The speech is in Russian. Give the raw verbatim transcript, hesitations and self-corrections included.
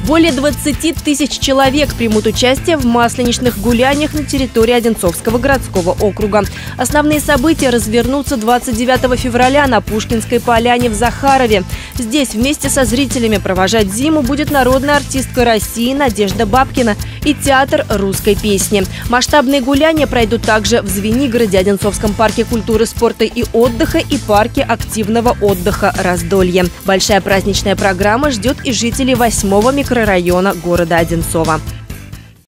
Более двадцати тысяч человек примут участие в масленичных гуляниях на территории Одинцовского городского округа. Основные события развернутся двадцать девятого февраля на Пушкинской поляне в Захарове. Здесь вместе со зрителями провожать зиму будет народная артистка России Надежда Бабкина и театр русской песни. Масштабные гуляния пройдут также в Звенигороде, Одинцовском парке культуры, спорта и отдыха и парке активного отдыха «Раздолье». Большая праздничная программа ждет и жителей восьмого микрорайона города Одинцова.